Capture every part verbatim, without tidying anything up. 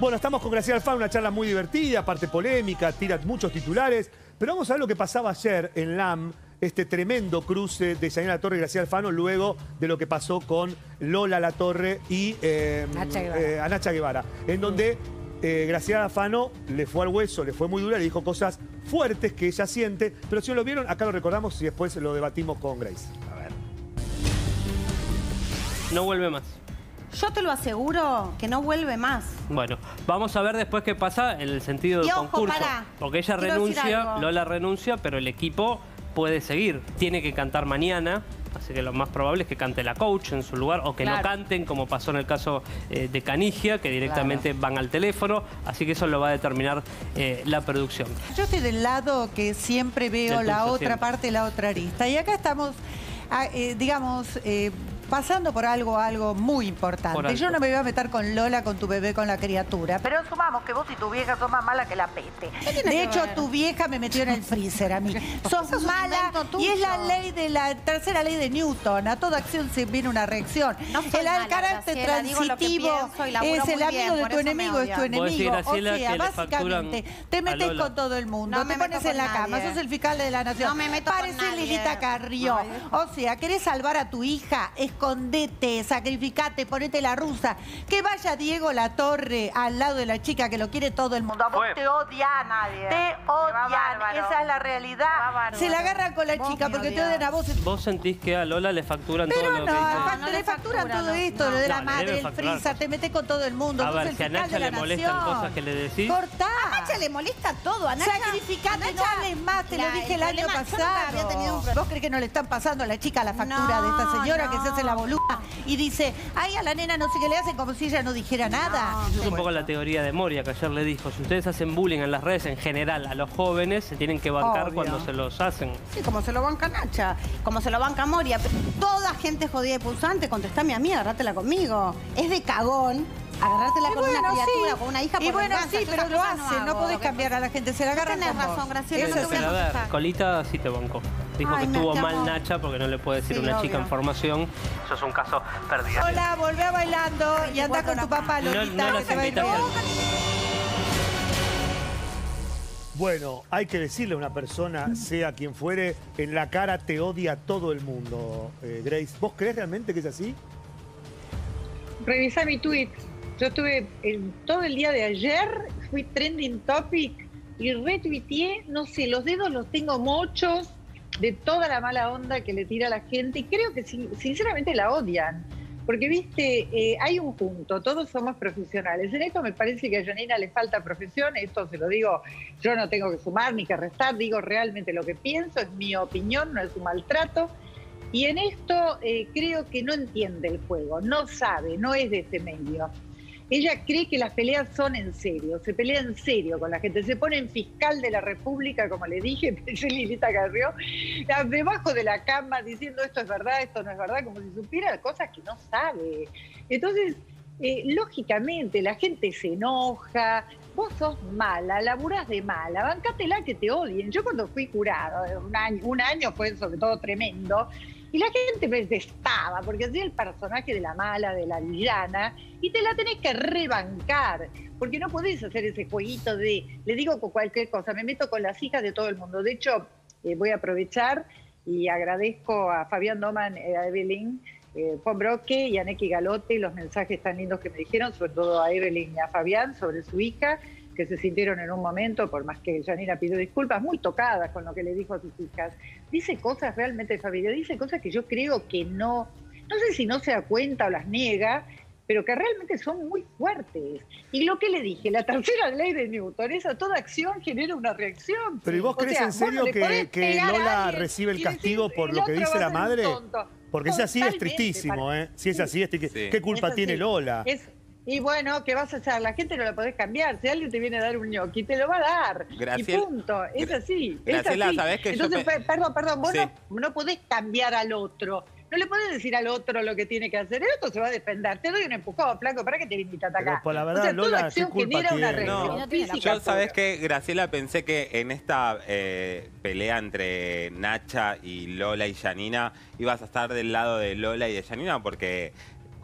Bueno, estamos con Graciela Alfano, una charla muy divertida, parte polémica, tira muchos titulares. Pero vamos a ver lo que pasaba ayer en L A M, este tremendo cruce de Yanina Latorre y Graciela Alfano, luego de lo que pasó con Lola Latorre y eh, Nacha Guevara. Eh, a Nacha Guevara, en donde eh, Graciela Alfano le fue al hueso, le fue muy dura, le dijo cosas fuertes que ella siente. Pero si no lo vieron, acá lo recordamos y después lo debatimos con Grace. A ver. No vuelve más. Yo te lo aseguro que no vuelve más. Bueno, vamos a ver después qué pasa en el sentido del Y ojo, concurso. pará. Porque ella Quiero decir renuncia, algo. Lola renuncia, pero el equipo puede seguir. Tiene que cantar mañana, así que lo más probable es que cante la coach en su lugar, o que Claro. no canten, como pasó en el caso eh, de Canigia, que directamente van al teléfono. Así que eso lo va a determinar eh, la producción. Yo estoy del lado que siempre veo Del la pulso, otra siempre. parte, la otra arista. Y acá estamos, ah, eh, digamos, eh, pasando por algo, algo muy Por importante. algo. Yo no me voy a meter con Lola, con tu bebé, con la criatura. Pero sumamos que vos y tu vieja sos más mala que la peste. tiene De que hecho, ver? tu vieja me metió en el freezer a mí. Sos Eso es un mala invento y es la tuyo. ley de la tercera ley de Newton. A toda acción se viene una reacción. No soy el mala, carácter Graciela, digo lo que transitivo pienso y laburo es el muy amigo bien, de por tu eso me enemigo, es tu odian. Vos decís, enemigo. Graciela, O sea, que le facturan básicamente, te a metes Lola. con todo el mundo. No te me meto pones en con la cama, nadie. sos el fiscal de la nación. No me meto con Pareces nadie. Lilita Carrió. Ay. O sea, querés salvar a tu hija, escondete, sacrificate, ponete la rusa. Que vaya Diego Latorre al lado de la chica que lo quiere todo el mundo. A vos Fue. te odian, Nadie. te Se va odian. bárbaro. Esa es la realidad. Se va bárbaro. Se la agarran con la Vos chica me porque te odias. odian a vos. ¿Vos sentís que a Lola le facturan Pero todo no, lo que dice? fa- No, le le facturan factura, todo no. esto, No. lo de la No, le madre, deben el facturar freezer, te metes con todo el mundo. A sos ver, el si a fiscal Nacha de la le molestan nación. cosas que le decís. Cortá. A Nacha le molesta todo. A Nacha, Sacrificate, a no Nacha- hables más, te la- lo dije el, año problema- yo nunca pasado. había tenido un pro- ¿Vos crees que no le están pasando a la chica la factura No, de esta señora que se hace la no. boluda y dice, ay, a la nena no sé qué le hacen, como si ella no dijera nada? Es un poco la teoría de Moria que ayer le dijo. Si ustedes hacen bullying en las redes en general a los jóvenes, se tienen que bancar Obvio. cuando se los hacen. Sí, como se lo banca Nacha, como se lo banca Moria. Toda gente jodida y pulsante, contestame a mí, agárratela conmigo. Es de cagón agarrártela Y con una bueno, criatura, sí. con una hija Y por bueno, venganza. sí, Yo pero esas lo cosas hacen, no hago. podés cambiar a la gente, se la agarran Tenés con vos. razón, Graciela, Eso no es te voy a Pero a ver, contestar. Colita sí te bancó. Dijo Ay, que me estuvo amo. mal Nacha porque no le puede decir Sí, una chica obvio. información. Eso es un caso perdido. Hola, volvé a bailando y anda con tu papá, No- Lolita, no que las te va a ir invitas bien. al- Bueno, hay que decirle a una persona, sea quien fuere, en la cara te odia todo el mundo, eh, Grace. ¿Vos crees realmente que es así? Revisa mi tweet. Yo estuve en, todo el día de ayer, fui trending topic y retuiteé, no sé, los dedos los tengo mochos de toda la mala onda que le tira a la gente y creo que sin- sinceramente la odian. Porque, viste, eh, hay un punto, todos somos profesionales. En esto me parece que a Yanina le falta profesión, esto se lo digo, yo no tengo que sumar ni que restar, digo realmente lo que pienso, es mi opinión, no es un maltrato. Y en esto eh, creo que no entiende el juego, no sabe, no es de ese medio. Ella cree que las peleas son en serio, se pelea en serio con la gente, se pone en fiscal de la República, como le dije, pensé Lilita Carrió, debajo de la cama diciendo esto es verdad, esto no es verdad, como si supiera cosas que no sabe. Entonces, eh, lógicamente, la gente se enoja, vos sos mala, laburás de mala, bancátela que te odien. Yo cuando fui jurado, un año, un año fue sobre todo tremendo, y la gente me detestaba, porque hacía el personaje de la mala, de la villana, y te la tenés que rebancar, porque no podés hacer ese jueguito de, le digo con cualquier cosa, me meto con las hijas de todo el mundo. De hecho, eh, voy a aprovechar y agradezco a Fabián Doman, eh, a Evelyn eh, Fonbroque y a Neki Galote los mensajes tan lindos que me dijeron, sobre todo a Evelyn y a Fabián, sobre su hija, que se sintieron en un momento, por más que Yanina pidió disculpas, muy tocadas con lo que le dijo a sus hijas. Dice cosas realmente, Fabián, dice cosas que yo creo que no, no sé si no se da cuenta o las niega, pero que realmente son muy fuertes. Y lo que le dije, la tercera ley de Newton, es a toda acción genera una reacción. Pero ¿y vos O crees sea, en serio vos no le que, podés que pegar a Lola alguien recibe el y decir, castigo por el lo que otro dice va la a ser un madre? tonto. Porque es así, es Totalmente, tristísimo, para- ¿eh? Si es así, es ¿qué, Sí. ¿qué culpa Es así. tiene Lola? Es- y bueno, ¿qué vas a hacer? La gente no la podés cambiar. Si alguien te viene a dar un ñoqui, te lo va a dar. Graciela- y punto. Es Gra- así. Es Graciela, así. ¿sabés que yo Entonces, me- pe- perdón, perdón, vos Sí. no, no podés cambiar al otro. No le podés decir al otro lo que tiene que hacer. El otro se va a defender. Te doy un empujón, flaco, ¿para qué te viniste hasta Pero acá? por la verdad, o sea, Lola, toda ¿qué acción culpa genera una tiene? reacción No. No tiene la física. Yo, ¿sabés pura. qué, Graciela? Pensé que en esta eh, pelea entre Nacha y Lola y Yanina ibas a estar del lado de Lola y de Yanina porque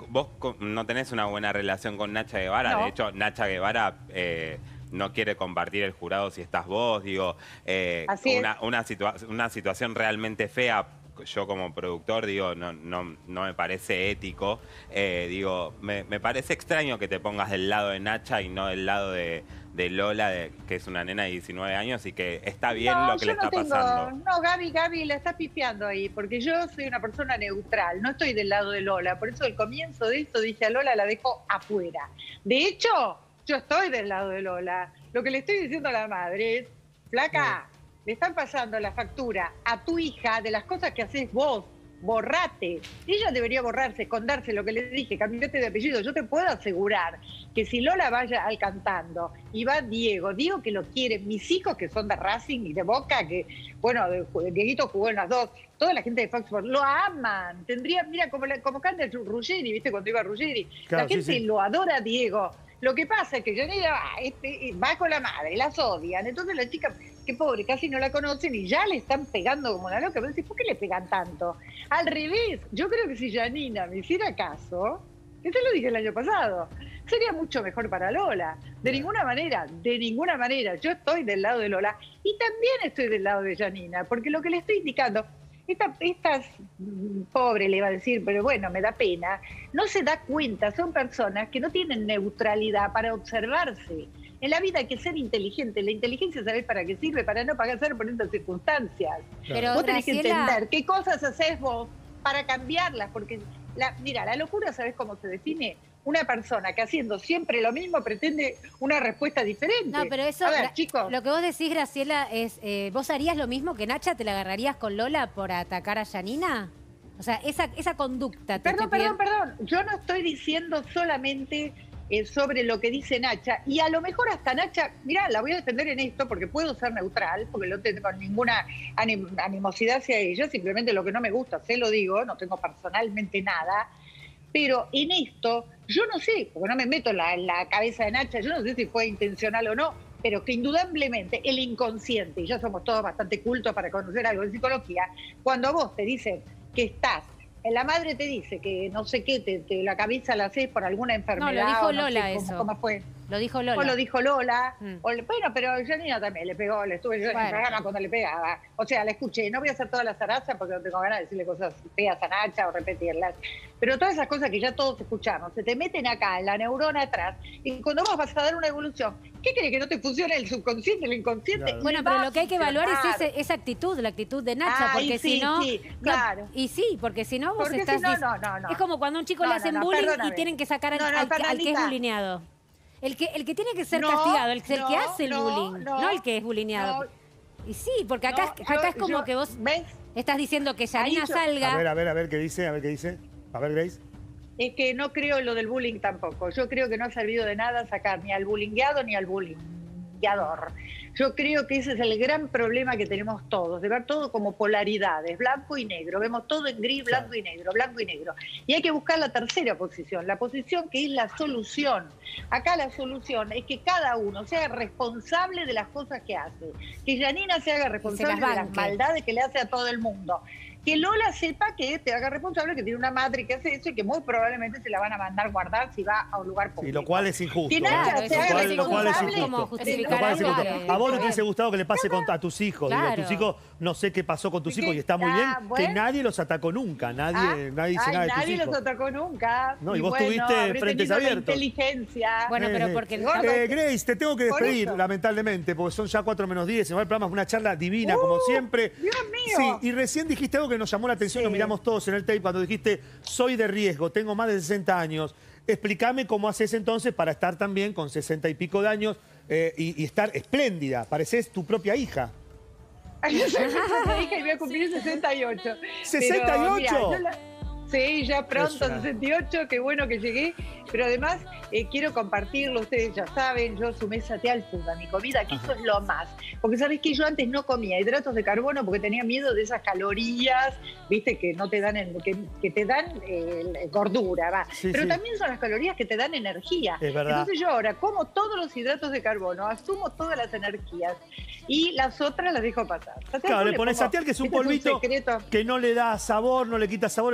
vos no tenés una buena relación con Nacha Guevara. No. De hecho, Nacha Guevara eh, no quiere compartir el jurado si estás vos. Digo, eh, Así es. una, una, situa una situación realmente fea. Yo como productor, digo, no, no, no me parece ético. Eh, digo, me, me parece extraño que te pongas del lado de Nacha y no del lado de, de Lola, de, que es una nena de diecinueve años y que está bien no, lo que yo le no está tengo, pasando. No, Gaby, Gaby la está pifiando ahí, porque yo soy una persona neutral, no estoy del lado de Lola. Por eso al comienzo de esto dije a Lola la dejo afuera. De hecho, yo estoy del lado de Lola. Lo que le estoy diciendo a la madre es, flaca, le están pasando la factura a tu hija de las cosas que haces vos. Borrate. Ella debería borrarse, esconderse, lo que le dije, cambiate de apellido. Yo te puedo asegurar que si Lola vaya al cantando y va Diego, Diego que lo quiere, mis hijos que son de Racing y de Boca, que, bueno, de, de Dieguito jugó en las dos, toda la gente de Fox Sports lo aman. Tendría, mira, como, la, como canta Ruggeri, ¿viste? Cuando iba Ruggeri. Claro, la gente sí, sí. lo adora a Diego. Lo que pasa es que Yanira va, este, va con la madre, las odian. Entonces la chica, que pobre, casi no la conocen y ya le están pegando como una loca. Pero decís, ¿por qué le pegan tanto? Al revés, yo creo que si Yanina me hiciera caso, que te lo dije el año pasado, sería mucho mejor para Lola. De ninguna manera, de ninguna manera. Yo estoy del lado de Lola y también estoy del lado de Yanina, porque lo que le estoy indicando, esta, estas, pobre le iba a decir, pero bueno, me da pena, no se da cuenta, son personas que no tienen neutralidad para observarse. En la vida hay que ser inteligente. La inteligencia, ¿sabés para qué sirve? Para no pagar por estas circunstancias. Pero, Vos tenés que Graciela- entender qué cosas haces vos para cambiarlas, porque, la, mira, la locura, ¿sabés cómo se define? Una persona que haciendo siempre lo mismo pretende una respuesta diferente. No, pero eso, A ver, Gra- chicos, lo que vos decís, Graciela, es, eh, ¿vos harías lo mismo que Nacha? ¿Te la agarrarías con Lola por atacar a Yanina? O sea, esa, esa conducta... te perdón, estoy perdón, pidiendo- perdón, yo no estoy diciendo solamente eh, sobre lo que dice Nacha, y a lo mejor hasta Nacha, mirá, la voy a defender en esto porque puedo ser neutral, porque no tengo ninguna anim- animosidad hacia ella, simplemente lo que no me gusta, se lo digo, no tengo personalmente nada, pero en esto, yo no sé, porque no me meto en la, en la cabeza de Nacha, yo no sé si fue intencional o no, pero que indudablemente el inconsciente, y ya somos todos bastante cultos para conocer algo de psicología, cuando a vos te dicen que estás, la madre te dice que no sé qué, te, te la cabeza la haces por alguna enfermedad. No, lo dijo o no Lola sé cómo, eso. cómo fue. Lo dijo Lola. O lo dijo Lola. Mm. O le- bueno, pero Janina también le pegó, le estuve yo en el Bueno. programa cuando le pegaba. O sea, la escuché. No voy a hacer todas las zarazas porque no tengo ganas de decirle cosas feas a Nacha o repetirlas. Pero todas esas cosas que ya todos escuchamos, se te meten acá en la neurona atrás. Y cuando vos vas a dar una evolución, ¿qué crees que no te funcione el subconsciente, el inconsciente? Claro. Bueno, Le pero va lo que hay que a evaluar es funcionar. ese- esa actitud, la actitud de Nacha, Ay, porque sí, si no... sí, no, claro. Y sí, porque si no vos Porque si estás... no, dis- no, no, no. Es como cuando a un chico No, le no, hacen no, bullying y perdóname. tienen que sacar al, No, no, al que, al que es Fernandita. bulineado. El que, el que tiene que ser No, castigado, el, el no, que hace el no, bullying, no, no, el que es bulineado. no. Y sí, porque acá, No, acá yo- es como yo- que vos ¿ves? estás diciendo que Yanina Ahí yo- salga... A ver, a ver, a ver qué dice, a ver qué dice. A ver, Grace. Es que no creo lo del bullying tampoco. Yo creo que no ha servido de nada sacar ni al bullyingueado ni al bullyingueador. Yo creo que ese es el gran problema que tenemos todos, de ver todo como polaridades, blanco y negro. Vemos todo en gris, blanco y negro, blanco y negro. Y hay que buscar la tercera posición, la posición que es la solución. Acá la solución es que cada uno sea responsable de las cosas que hace. Que Yanina se haga responsable de las banque. maldades que le hace a todo el mundo. Que Lola sepa que te haga responsable, que tiene una madre que hace eso y que muy probablemente se la van a mandar guardar si va a un lugar público. Sí, lo cual es injusto. Que ¿eh? Nacha Claro, se eso haga Lo cual, lo cual es responsable como injusto. justificar Lo cual es algo injusto. que- A vos no te Está hubiese bien. gustado que le pase con, a tus hijos. Digo, a tus Claro. hijos, no sé qué pasó con tus ¿Qué? hijos y está muy Ah, bien que bueno. nadie los atacó nunca. Nadie, Ah, nadie dice ay, nada de tus nadie hijos. los atacó nunca. No, y vos tuviste habré frentes tenido la abiertos. inteligencia. Bueno, pero Eh, porque... eh, Grace, te tengo que Por despedir, eso. lamentablemente, porque son ya cuatro menos diez. Se va el programa, es una charla divina, como Uh, siempre. Dios mío. Sí, y recién dijiste algo que nos llamó la atención, Sí. nos miramos todos en el tape cuando dijiste, soy de riesgo, tengo más de sesenta años. Explícame cómo haces entonces para estar también con sesenta y pico de años eh, y, y estar espléndida. Pareces tu propia hija. Ay, yo soy mi hija y voy a cumplir sesenta y ocho. ¿sesenta y Pero, ocho? mira, yo la- Sí, ya pronto, Impresionante. sesenta y ocho, qué bueno que llegué. Pero además eh, quiero compartirlo, ustedes ya saben, yo sumé Sateal Food a mi comida, que eso es lo más. Porque sabés que yo antes no comía hidratos de carbono porque tenía miedo de esas calorías, viste, que no te dan, en- que, que te dan eh, gordura, va. Sí, Pero sí. también son las calorías que te dan energía. Es verdad. Entonces yo ahora como todos los hidratos de carbono, asumo todas las energías y las otras las dejo pasar. Sateal Claro, Food le pones pongo- Sateal, que es un este polvito secreto. que no le da sabor, no le quita sabor, es un polvito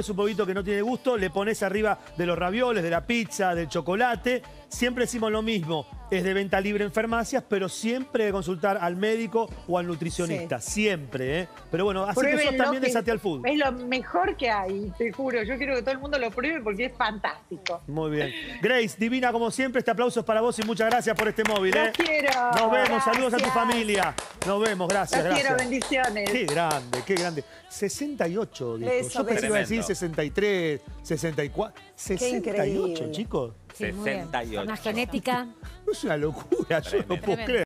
que no tiene gusto, le pones arriba de los ravioles, de la pizza, del chocolate. Siempre decimos lo mismo, es de venta libre en farmacias, pero siempre de consultar al médico o al nutricionista, sí. siempre. ¿eh? Pero bueno, así Pruébenlo, que sos también de que Satial Food. Es lo mejor que hay, te juro. Yo quiero que todo el mundo lo pruebe porque es fantástico. Muy bien. Grace, divina como siempre, este aplauso es para vos y muchas gracias por este móvil. Los ¿eh? quiero. Nos vemos, Gracias. saludos a tu familia. Nos vemos, gracias, Los gracias. quiero, bendiciones. Qué grande, qué grande. sesenta y ocho, dijo. Beso, Yo pensé que iba a decir Tremendo. sesenta y tres, sesenta y cuatro. sesenta y ocho, increíble. chicos. Sí, muy bien. sesenta y ocho. Una genética. Es una locura, yo no puedo Tremendo. creer.